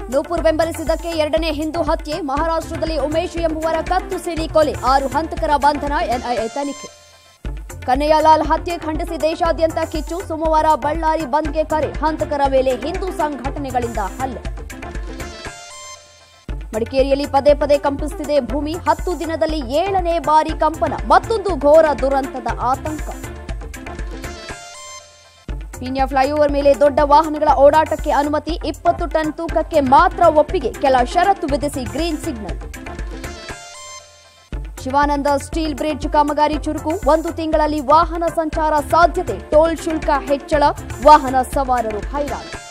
ನೂಪುರ್ ಬೆಂಬಲಿಸಿದ್ದಕ್ಕೆ ಎರಡನೇ ಹಿಂದೂ ಹತ್ಯೆ. ಮಹಾರಾಷ್ಟ್ರದಲ್ಲಿ ಉಮೇಶ್ ಎಂಬುವರ ಕತ್ತು ಸಿಡಿ ಕೊಲೆ. 6 ಹಂತಕರ ಬಂಧನ. ಎನ್ಐಎ ತನಿಖೆ. ಕನ್ನಯ್ಯಲಾಲ್ ಹತ್ಯೆ ಖಂಡಿಸಿ ದೇಶಾದ್ಯಂತ ಕಿಚ್ಚು. ಸೋಮವಾರ ಬಳ್ಳಾರಿ ಬಂದ್ಗೆ ಕರೆ. ಹಂತಕರ ಮೇಲೆ ಹಿಂದೂ ಸಂಘಟನೆಗಳಿಂದ ಹಲ್ಲೆ. ಮಡಿಕೇರಿಯಲ್ಲಿ ಪದೇ ಪದೇ ಕಂಪಿಸುತ್ತಿದೆ ಭೂಮಿ. 10 ದಿನದಲ್ಲಿ 7ನೇ ಬಾರಿ ಕಂಪನ. ಮತ್ತೊಂದು ಘೋರ ದುರಂತದ ಆತಂಕ. ಪೀಣ್ಯ ಫ್ಲೈಓವರ್ ಮೇಲೆ ದೊಡ್ಡ ವಾಹನಗಳ ಓಡಾಟಕ್ಕೆ ಅನುಮತಿ. 20 ಟನ್ ತೂಕಕ್ಕೆ ಮಾತ್ರ ಒಪ್ಪಿಗೆ. ಕೆಲ ಷರತ್ತು ವಿಧಿಸಿ green signal. Shivananda steel bridge ಕಾಮಗಾರಿ ಚುರುಕು. 1 ತಿಂಗಳಲ್ಲಿ ವಾಹನ ಸಂಚಾರ ಸಾಧ್ಯತೆ. ಟೋಲ್ ಶುಲ್ಕ ಹೆಚ್ಚಳ. ವಾಹನ ಸವಾರರು ಹೈರಾಣ.